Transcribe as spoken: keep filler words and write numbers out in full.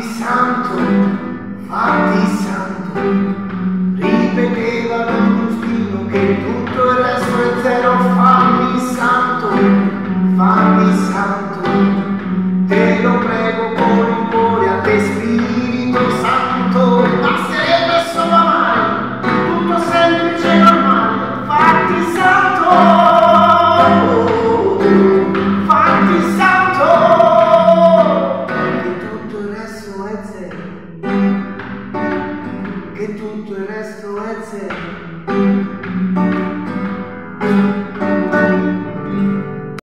santo, fatti santo, ripeteva Don Giustino che tutto il resto è zero. Fammi santo, fammi santo, te lo prego.